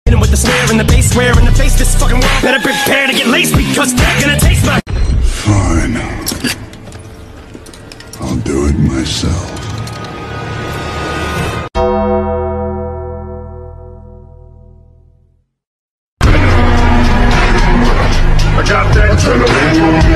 And with the snare and the bass, swear in the face, this fucking world better prepare to get laced because they're gonna taste my. Fine. I'll do it myself. I got that adrenaline.